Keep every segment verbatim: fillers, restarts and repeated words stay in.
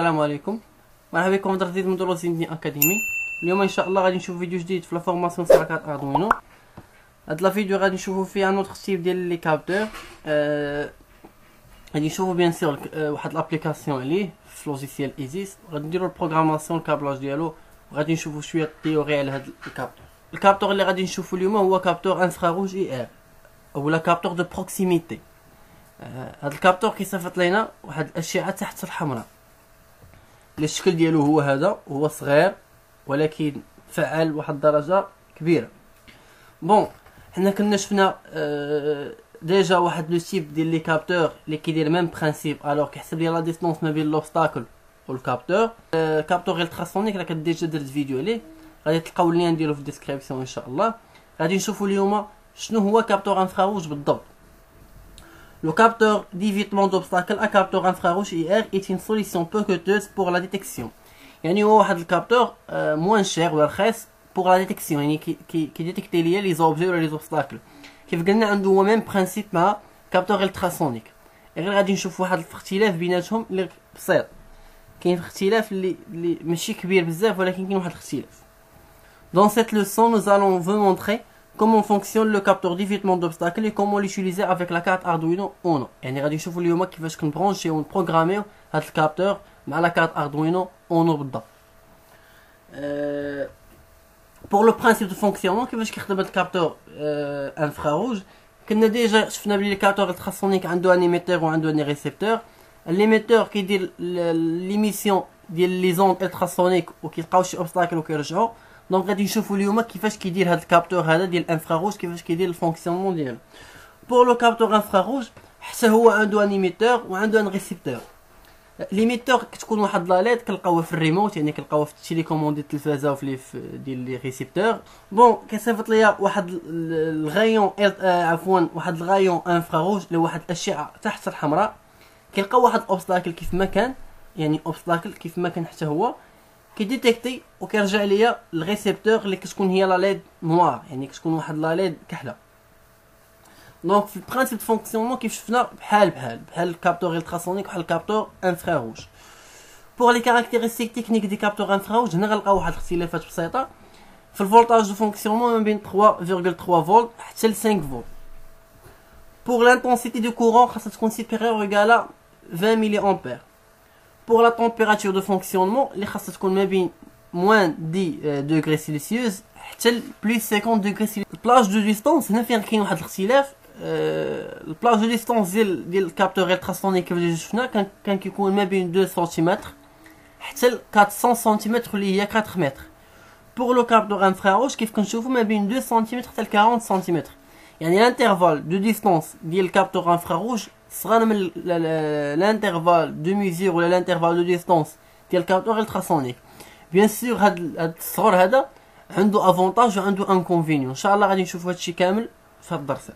السلام عليكم، مرحبا بكم في درس جديد من دروس زين اكاديمي. اليوم ان شاء الله غادي نشوف فيديو جديد في لا فورماسيون تاع كارت اردوينو. هاد لا فيديو غادي نشوفوا فيها نوتر تيب ديال لي كابتور. آه غادي نشوفوا بيان سور آه واحد لابليكاسيون عليه في لوجيسيال ايزيس، غادي نديروا البروغراماسيون الكابلاج ديالو، وغادي نشوفوا شويه التيوري على هاد الكابتور. الكابتور اللي غادي نشوفوا اليوم هو كابتور انفراروج اي ار ولا كابتور دو بروكسيميتي. آه هاد الكابتور كيصيفط لينا واحد الاشعه تحت الحمراء. الشكل ديالو هو هذا، هو صغير ولكن فعال واحد الدرجه كبيره. بون حنا كنا شفنا آه ديجا واحد لو تيب ديال لي كابتور اللي كيدير ميم برينسيپ، الوغ كيحسب لي لا ديستونس ما بين لوبستاكل والكابتور. آه كابتور التراسونيك راه كنت ديجا درت فيديو عليه، غادي تلقاو اللين ديالو في الديسكريبسيون ان شاء الله. غادي نشوفوا اليوم شنو هو كابتور انفراروج بالضبط. Le capteur d'évitement d'obstacles à capteur infrarouge I R est une solution peu coûteuse pour la détection. يعني هو واحد الكابتور موان شير ولا رخيص pour la détection، يعني كي كي كيديتيكتي ليا لي زوبجي ولا لي زوبستاكل. كيف قلنا عنده هو ميم برينسيپ مع كابتور التراسونيك، غير غادي نشوف واحد الاختلاف بيناتهم اللي بسيط. كاين اختلاف اللي اللي ماشي كبير بزاف، ولكن كاين واحد الاختلاف. Dans cette leçon, nous allons vous montrer comment fonctionne le capteur d'évitement d'obstacles et comment l'utiliser avec la carte Arduino Uno. يعني غادي نشوفوا اليوم كيفاش كنبرونشيو ونبروغراميو هاد الكابتور مع لا كارت Arduino Uno بالضبط. أه pour le principe de fonctionnement كيفاش كيخدم هاد الكابتور أه انفراروج. كنا ديجا شفنا بلي الكابتور التراسونيك عنده ان ايميتور وعنده ان ريسيبتور. ليميتور كيدير ليميسيون ديال لي زوند التراسونيك وكيلقاو شي اوبستاكل وكيرجعوا. دونك غادي نشوفوا اليوم كيفاش كيدير هذا الكابتور هذا ديال الانفراروج، كيفاش كيدير الفونكسيونمون ديالو. بور لو كابتور انفراروج حتى هو عنده ان ايميتور وعنده ان ريسيبتور. ليميتور كتكون واحد لا ليد كنلقاوها في الريموت، يعني كنلقاوها في التيليكوموند ديال التلفازه وفي لي ديال لي ريسيبتور. بون كيصيفط ليا واحد الغايون آه عفوا واحد الغايون انفراروج اللي واحد الاشعه تحت الحمراء. كيلقى واحد اوبستاكل كيف ما كان، يعني اوبستاكل كيف ما كان حتى هو كيديتيكتي وكيرجع ليا الريسيبتور اللي كتكون هي لا ليد نوار، يعني كتكون واحد لا ليد كحله. دونك في البرانسيپ فونكسيونمون كيف شفنا بحال بحال بحال الكابتور التراسونيك بحال الكابتور انفراروج. بور لي كاركتيرستيك تكنيك دي كابتور انفراروج هنا غنلقاو واحد الاختلافات بسيطه في الفولتاج دو فونكسيونمون ما بين ثلاثة فاصلة ثلاثة فولت حتى ل خمسة فولت. بور لانتونسيتي دو كورون خاصها تكون سيبيريور ايغالا عشرين ملي امبير. Pour la température de fonctionnement اللي خاصها تكون ما بين موان عشرة دوغري سيلسيوس حتى بلس خمسين دوغري سيلسيوس. البلاج دو ديستونس هنا فين كاين واحد الاختلاف. البلاج دو ديستونس ديال ديال الكابتور التراسونيك كيف اللي شفنا كان كان كيكون ما بين اثنين سنتيمتر حتى ل أربعمية سنتيمتر اللي هي أربعة متر. بور لو كابتور انفراروج كيف كنشوفوا ما بين اثنين سنتيمتر حتى ل أربعين سنتيمتر، يعني الانترفال دو ديستونس ديال الكابتور انفراروج صغار من الانترفال دو ميزور ولا الانترفال دو ديستونس ديال الكابتور التراسونيك. بيان سور هاد هاد الصغر هذا عنده افونتاج وعنده انكونفينيون، ان شاء الله غادي نشوفوا هادشي كامل في هاد الدرس.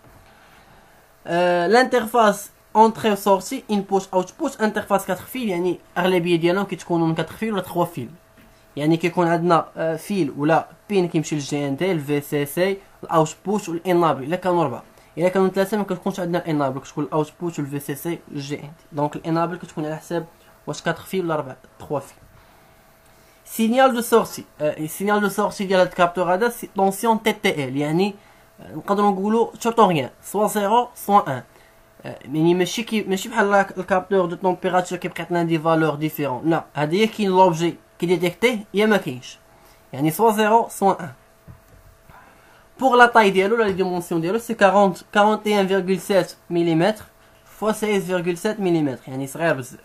أه الانترفاس اونتري و سورتي انبوت اوتبوت انترفاس كاتر فيل، يعني اغلبيه ديالهم كيتكونوا من كاتر فيل ولا ثلاثة فيل. يعني كيكون عندنا أه فيل ولا بين كيمشي للجي ان تي الفي سي سي الاوتبوت والانابل. الا كانوا اربعه، الا كانوا ثلاثه ما كتكونش عندنا الانابل، كتكون الاوتبوت والفي سي سي والجي ان تي. دونك الانابل كتكون على حساب واش كاتر فيل ولا اربعه ثلاثة فيل. سينيال دو سورتي السينيال دو سورتي ديال هاد الكابتور هذا سي طونسيون تي تي ال، يعني نقدروا نقولوا توتوريان سوا صفر سوا واحد. يعني ماشي كي ماشي بحال الكابتور دو طومبيراتور كيبقى عندنا دي فالور ديفيرون، لا هذا هي كاين لوبجي كيديتيكتيه يا ما كاينش، يعني سوا صفر سوا واحد. Pour la taille ديالو la dimension ديالو سي quarante quarante et un virgule sept millimètres fois seize virgule sept millimètres، يعني صغير بزاف.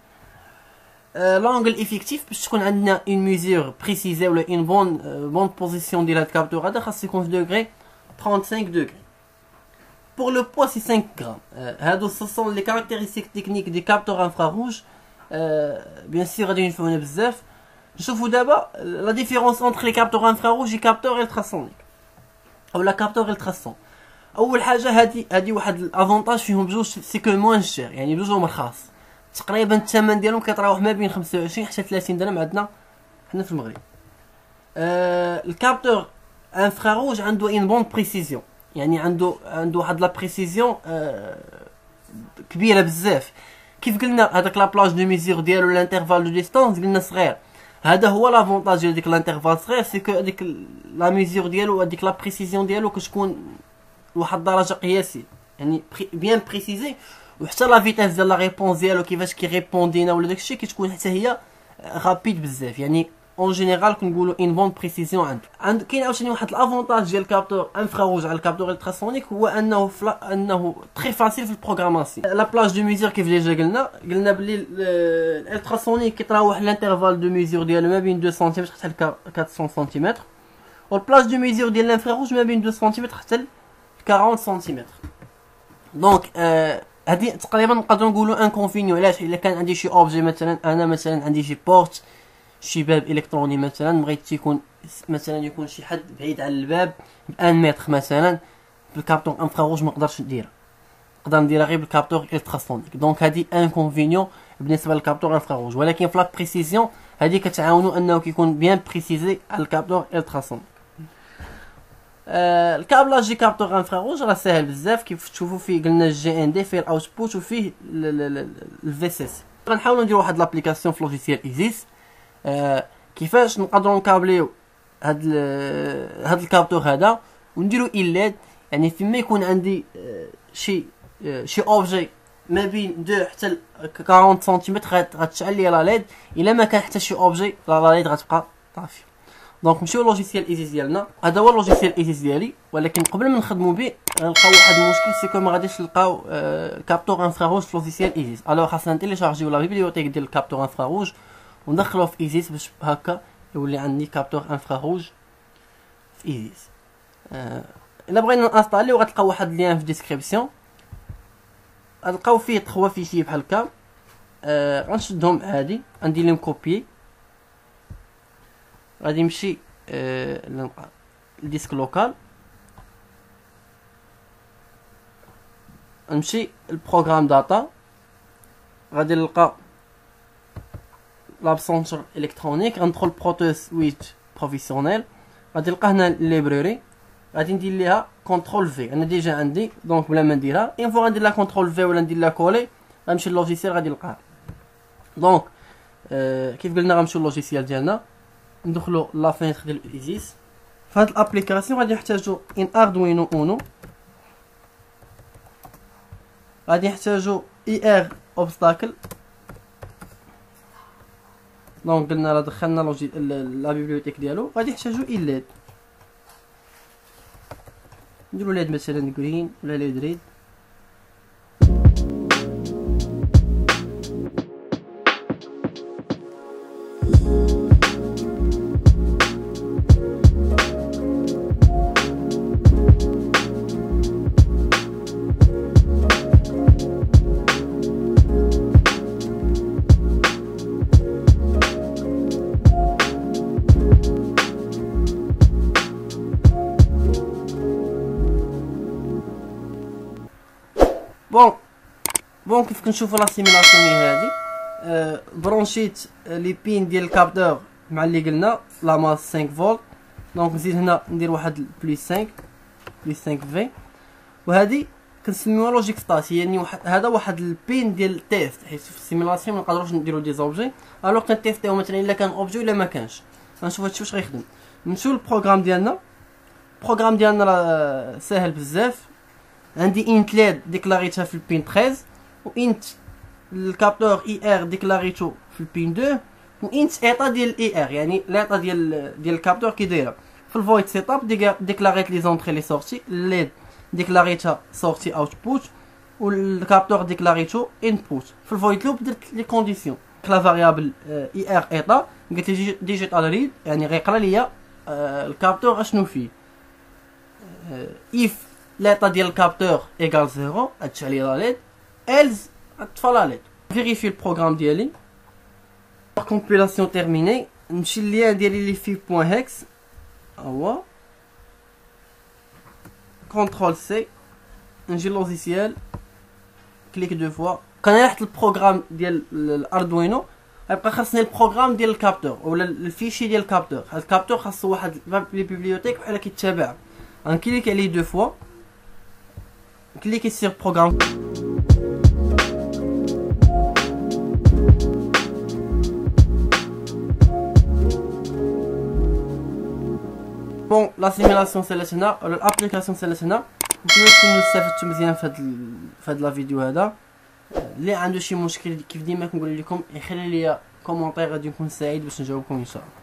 لونغل افيكتيف باش تكون عندنا اون ميزور بريسيزي ولا اون بون بون بوزيسيون ديال هاد الكابتور هذا خاص يكون في دوغري خمسة وثلاثين دوغري. Pour le poids سي خمسة غرام. هادو سون لي كاركتيرستيك تكنيك دي كابتور انفراروج. بيان سور غادي ينفعونا بزاف. نشوفوا دابا لا ديفيرونس انتر لي كابتور انفراروج و كابتور التراسونيك او لا كابتور التراسون. اول حاجه هادي هادي واحد الافونتاج فيهم بجوج، سي كو موان شير، يعني بجوجهم رخاص. تقريبا الثمن ديالهم كيتراوح ما بين خمسة وعشرين حتى ثلاثين درهم عندنا حنا في المغرب. أه الكابتور انفراروج عنده ان بون بريسيزيون، يعني عنده عنده واحد لا بريسيزيون أه كبيره بزاف. كيف قلنا هذاك لا بلاج دو ميزور ديالو الانترفال دو ديستانس قلنا صغير. هذا هو لافونتاج ديال ديك الانترفال صغير، سي كو هذيك لا ميزور ديالو هذيك لا بريسيزيون ديالو كتكون لواحد الدرجه قياسيه، يعني بيان بريسيزي، وحتى لا فيتاس ديال لا ريبونس ديالو كيفاش كيريبوندينا ولا داكشي كتكون حتى هي رابيد بزاف. يعني اون جينيرال كنقولوا ان بون بريسيزيون عنده. عند كاين عاوتاني واحد الافونتاج ديال الكابتور انفراروج على الكابتور التراسونيك، هو انه فلا انه تري فاسيل في البروغراماسيون. لا بلاج دو ميزور كيف ديجا قلنا قلنا بلي الالتراسونيك كيتراوح الانترفال دو ميزور ديالو ما بين اثنين سنتيمتر حتى ل أربعمية سنتيمتر، والبلاج دو ميزور ديال الانفراروج ما بين اثنين سنتيمتر حتى ل أربعين سنتيمتر. دونك هذه تقريبا نقدروا نقولوا انكونفينيون. علاش؟ الا كان عندي شي اوبجي، مثلا انا مثلا عندي شي بورت، شي باب الكتروني مثلا، بغيت يكون مثلا يكون شي حد بعيد على الباب بان متر مثلا، بالكابتور انفراروج ما نقدرش نديرها، نقدر نديرها غير بالكابتور التراسونيك. دونك هذه انكونفينيون بالنسبه للكابتور انفراروج، ولكن في لا بريسيزيون هذه كتعاونوا انه كيكون بيان بريسيزي على الكابتور التراسونيك. آه الكابلاج دي كابتور انفراروج راه ساهل بزاف، كيف تشوفوا فيه قلنا الجي ان دي فيه الاوتبوت وفيه الفي سي سي. غنحاولوا نديروا واحد لابليكاسيون في لوجيسيال ايزيس آه كيفاش نقدروا نكابليو هاد هاد الكابتور هذا ونديروا ايلاد. يعني فيما يكون عندي آه شي آه شي اوبجي ما بين اثنين حتى ل أربعين سنتيمتر غتشعل لي لا ليد، الا ما كان حتى شي اوبجي لا ليد غتبقى طافيه. دونك نمشيو لوجيسيال ايزيس ديالنا. هذا هو اللوجيسيال ايزيس ديالي، ولكن قبل ما نخدموا به غنلقاو واحد المشكل، سيكو ما غاديش نلقاو آه كابتور انفراروج في لوجيسيال ايزيس. الوغ خاصنا نتيليشارجيو لا بيبليوتيك ديال الكابتور انفراروج وندخلوه في ايزيس باش هكا يولي عندي كابتور انفراروج في ايزيس. آه الا بغينا نانستاليو غتلقاو واحد اللين في الديسكريبسيون، غتلقاو فيه تخوا فيشي بحال هكا. آه غنشدهم عادي، غندير لهم كوبيي، غادي نمشي آه للديسك لوكال، نمشي البروغرام داتا، غادي نلقى لابسونتر الكترونيك، غندخل بروتو سويت بروفيسيونيل، غادي نلقى هنا ليبراري، غادي ندير ليها كونترول في. انا ديجا عندي دونك بلا ما نديرها، اين فوا غندير لها كونترول في ولا ندير لها كولي غنمشي للوجيسيال غادي نلقاها. دونك آه كيف قلنا غنمشيو للوجيسيال ديالنا، ندخلو لا فينتر ديال ايزيس. فهاد الابليكاسيون غادي نحتاجو ان اردوينو اونو، غادي نحتاجو اي ار اوبستاكل. دونك قلنا راه دخلنا لوجي لا بيبليوتيك ديالو، غادي نحتاجو ايلاد، نديرو ليد مثلا جرين ولا ليد ريد. بون بون كيف كنشوفوا لا سيميلاسيون هذه أه برونشيت لي بين ديال الكابتور مع اللي قلنا لا ماس خمسة فولت. دونك نزيد هنا ندير واحد بلس خمسة بلس خمسة في، وهذه كنسميوها لوجيك ستات، يعني واحد هذا واحد البين ديال التيست، حيت في السيميلاسيون ما نقدروش نديرو دي زوبجي الوغ كنتيستيو مثلا الا كان اوبجي ولا ما كانش. غنشوف هادشي واش غيخدم. نمشيو للبروغرام ديالنا. البروغرام ديالنا راه ساهل بزاف، عندي انت ليد ديكلاريتها في البين ثلاثة، وانت الكابتور اي ار ديكلاريتو في البين اثنين، وانت ايطا ديال الاي ار، يعني الايطا ديال ديال الكابتور كي دايره. في الفويد سيت اب ديكلاريت لي زونطري لي سورتي، الليد ديكلاريتها سورتي اوتبوت، والكابتور ديكلاريتو انبوت. في الفويد لوب درت لي كونديسيون، لا فاريابل اي ار ايطا قلت لي ديجيتال ريد، يعني غيقرا ليا الكابتور اشنو فيه. اف l'état ديال الكابتور ايكال زيرو غتشعل لي لا ليد، إلز غتطفى لا ليد. فيريفي البروغرام ديالي، كومبيلاسيون تيرميني، نمشي لللين ديالي لي في بوين هيكس، ها هو كونترول سي، نجي لوجيسيال كليك دو فوا، كنريح البروغرام ديال الاردوينو، غيبقى خاصني البروغرام ديال الكابتور ولا الفيشي ديال الكابتور. هاد الكابتور خاصو واحد لي بيبليوتيك بحال كيتابع، غنكليك عليه دو فوا، cliquez sur programme. لا سيميلاسيون سالات هنا ولا الابليكاسيون سالات هنا. نتمنى تكونوا استفدتوا مزيان في هاد في هاد لا فيديو هذا. اللي عنده شي مشكل كيف ديما كنقول لكم يخلي لي كومونتير غادي نكون سعيد باش نجاوبكم ان شاء الله.